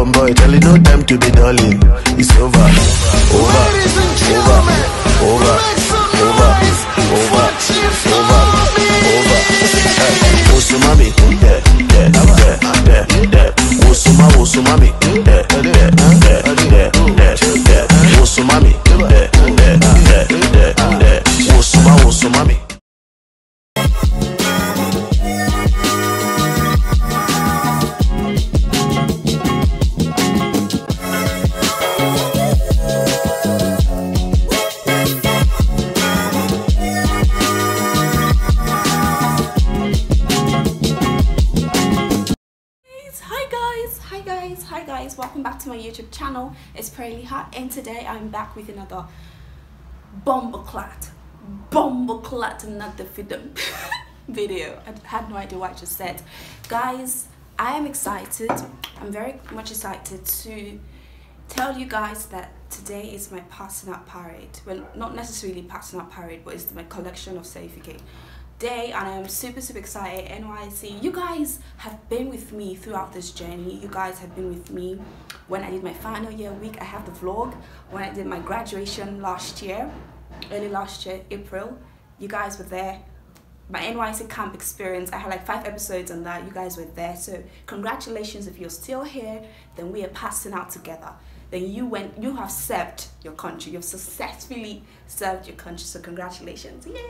stubborn boy, tell you no time to be darling. It's over, over, over, over, over. Wosu mami, wosu mami, wosu mami, wosu mami. Hi guys, welcome back to my YouTube channel. It's Pearllie Hart, and today I'm back with another bumbleclat another video. I had no idea what I just said. Guys, I am excited. I'm very much excited to tell you guys that today is my passing out parade. Well, not necessarily passing out parade, but it's my collection of certificate day, and I'm super excited. NYSC, you guys have been with me throughout this journey. You guys have been with me when I did my final year week. I have the vlog when I did my graduation last year, early last year, April. You guys were there. My NYSC camp experience, I had like 5 episodes on that. You guys were there, so congratulations. If you're still here, then we are passing out together. Then you have served your country. You've successfully served your country, so congratulations. Yay!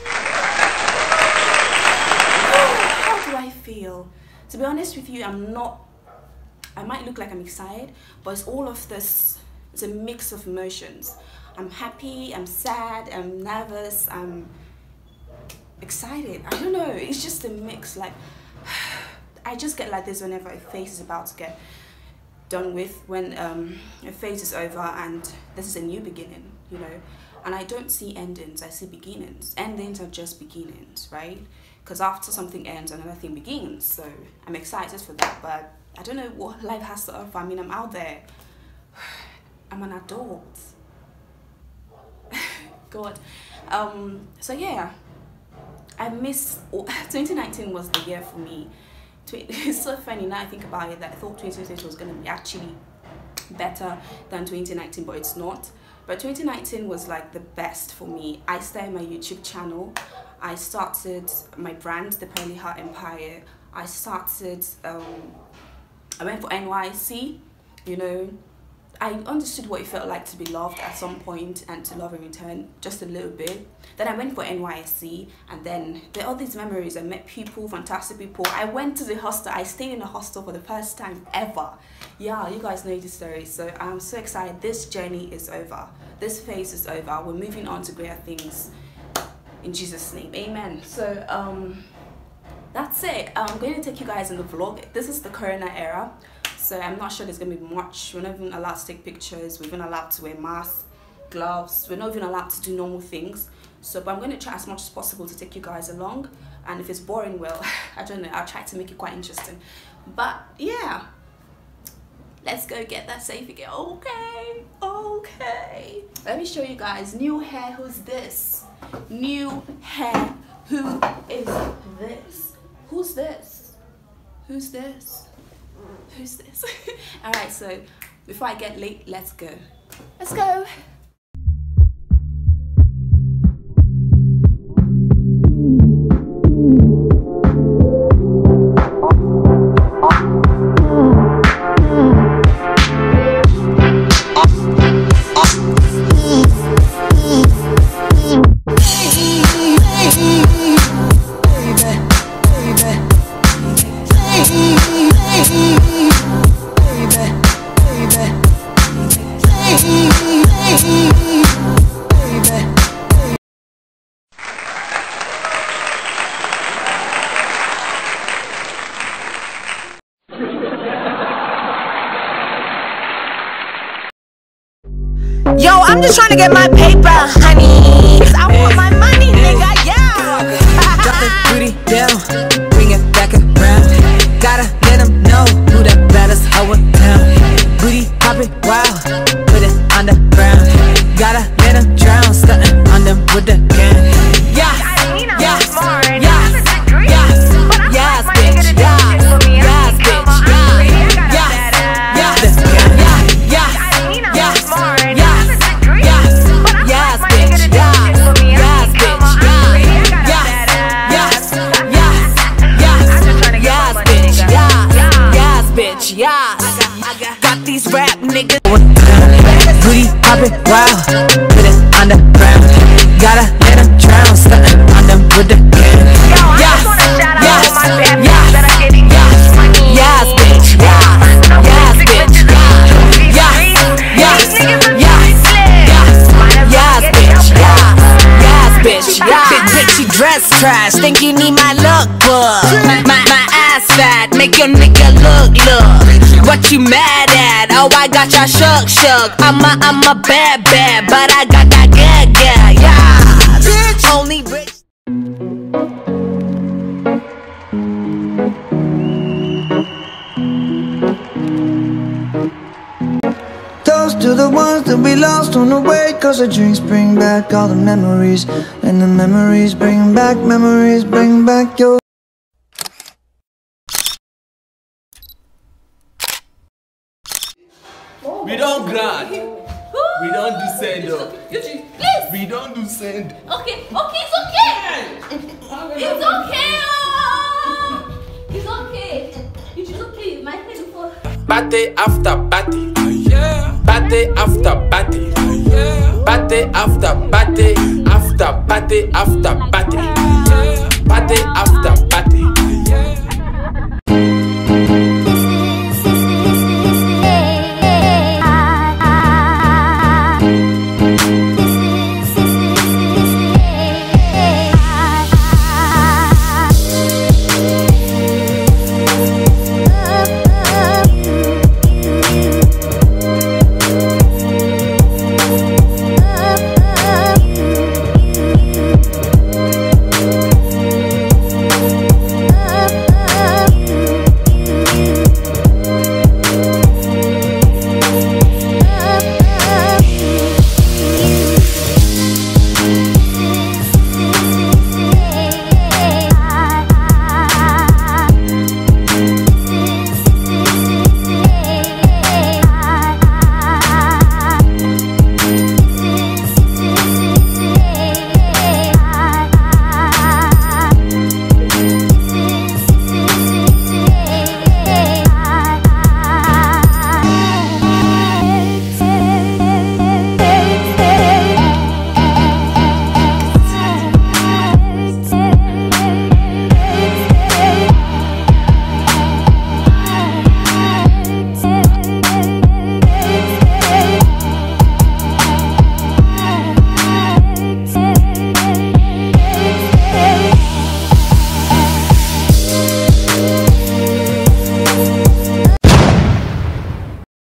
How do I feel? To be honest with you, I might look like I'm excited, but it's all of this. It's a mix of emotions. I'm happy, I'm sad, I'm nervous, I'm excited. I don't know, it's just a mix. Like, I just get like this whenever a phase is about to get done with, when a phase is over and this is a new beginning, you know. And I don't see endings, I see beginnings. Endings are just beginnings, right? Because after something ends, another thing begins. So I'm excited for that, but I don't know what life has to offer. I mean, I'm out there. I'm an adult. God. So yeah, I miss 2019 was the year for me. It's so funny now I think about it, that I thought 2020 was going to be actually better than 2019, but it's not. But 2019 was like the best for me. I started my YouTube channel. I started my brand, the Pearllie Hart Empire. I went for NYSC, you know. I understood what it felt like to be loved at some point and to love in return, just a little bit. Then I went for NYSC, and then there are all these memories. I met people, fantastic people. I went to the hostel. I stayed in a hostel for the first time ever. Yeah, you guys know the story. So I'm so excited. This journey is over. This phase is over. We're moving on to greater things in Jesus' name. Amen. So that's it. I'm going to take you guys in the vlog. This is the Corona era. So I'm not sure there's going to be much. We're not even allowed to take pictures. We're even allowed to wear masks, gloves. We're not even allowed to do normal things. So, but I'm going to try as much as possible to take you guys along. And if it's boring, well, I don't know. I'll try to make it quite interesting. But yeah, let's go get that certificate. Okay, okay. Let me show you guys. New hair, who's this? New hair, who is this? Who's this? Who's this? Who's this? All right, so before I get late, let's go. Let's go. Yo, I'm just trying to get my paper, honey. I want my money, nigga, yeah. Drop the booty down, bring it back around. Gotta let them know who the baddest hoe in town. Booty poppin' wild, put it underground. Gotta let them drown, stuntin' on them with the can. Yeah, yeah, yeah, yeah, yes, bitch, yeah, yes, bitch, yeah, yeah, yeah, Got these rap niggas booty poppin' wild, put it underground. Gotta let them drown, stuntin' on them with the can. Yes, yes, yes, yes, bitch, yes, yes, bitch, yes, yes, yes, bitch, yes, bitch, bitch, you dress trash, think you need my look book. My ass fat, make your nigga look. What you mad at? Oh, I got y'all shook. I'm a bad, but I got that good, yeah. Bitch, only rich. Toast to the ones that we lost on the way, 'cause the drinks bring back all the memories, and the memories bring back your. We don't grant. We don't do send up. Please. We don't do send. Okay, it's okay. It's okay. It's okay. It is okay. My head before. Party after party. Party after party. Party after party. After party after party. Party after